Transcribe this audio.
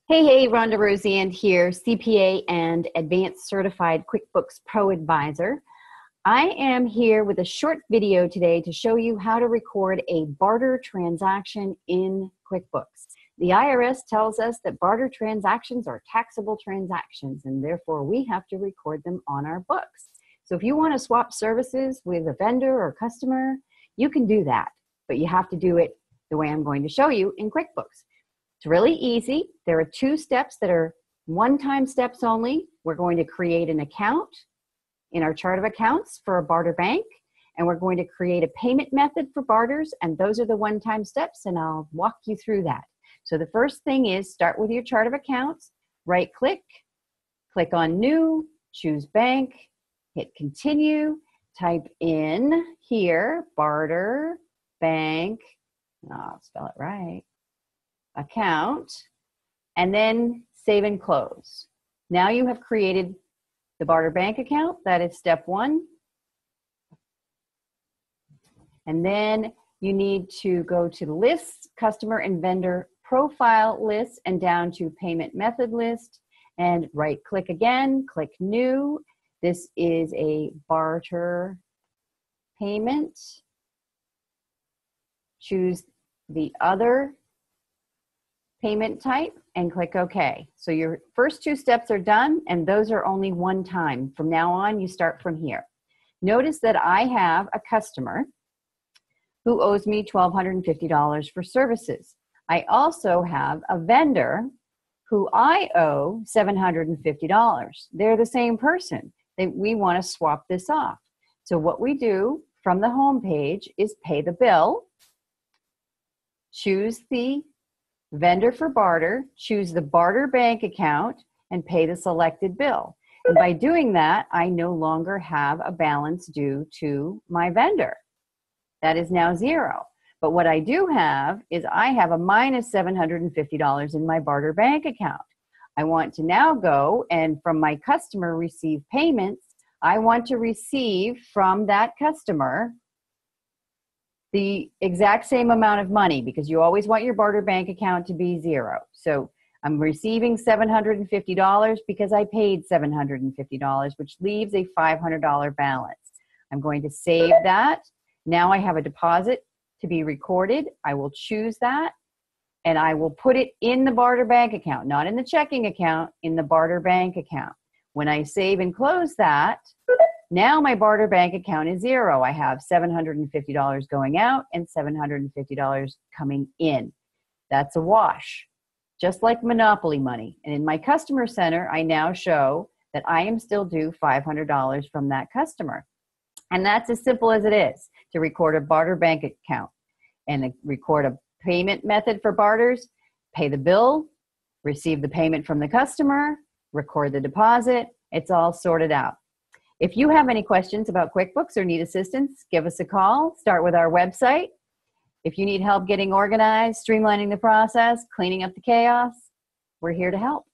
Hey, Rhonda Rosand here, CPA and Advanced Certified QuickBooks Pro Advisor. I am here with a short video today to show you how to record a barter transaction in QuickBooks. The IRS tells us that barter transactions are taxable transactions, and therefore we have to record them on our books. So if you want to swap services with a vendor or customer, you can do that, but you have to do it the way I'm going to show you in QuickBooks. It's really easy. There are two steps that are one-time steps only. We're going to create an account in our chart of accounts for a barter bank, and we're going to create a payment method for barters, and those are the one-time steps, and I'll walk you through that. So the first thing is start with your chart of accounts, right-click, click on New, choose Bank, hit Continue, type in here, Barter Bank, I'll spell it right, account, and then save and close. Now you have created the barter bank account. That is step one. And then you need to go to the lists, customer and vendor profile list, and down to payment method list, and right click again, click new. This is a barter payment. Choose the other payment type and click OK. So your first two steps are done, and those are only one time. From now on, you start from here. Notice that I have a customer who owes me $1,250 for services. I also have a vendor who I owe $750. They're the same person. We want to swap this off. So what we do from the home page is pay the bill, choose the vendor for barter, choose the barter bank account, and pay the selected bill. And by doing that, I no longer have a balance due to my vendor. That is now zero. But what I do have is I have a minus $750 in my barter bank account. I want to now go and from my customer receive payments. I want to receive from that customer the exact same amount of money, because you always want your barter bank account to be zero. So I'm receiving $750 because I paid $750, which leaves a $500 balance. I'm going to save that. Now I have a deposit to be recorded. I will choose that, and I will put it in the barter bank account, not in the checking account, in the barter bank account. When I save and close that, now my barter bank account is zero. I have $750 going out and $750 coming in. That's a wash, just like Monopoly money. And in my customer center, I now show that I am still due $500 from that customer. And that's as simple as it is to record a barter bank account and record a payment method for barters, pay the bill, receive the payment from the customer, record the deposit. It's all sorted out. If you have any questions about QuickBooks or need assistance, give us a call. Start with our website. If you need help getting organized, streamlining the process, cleaning up the chaos, we're here to help.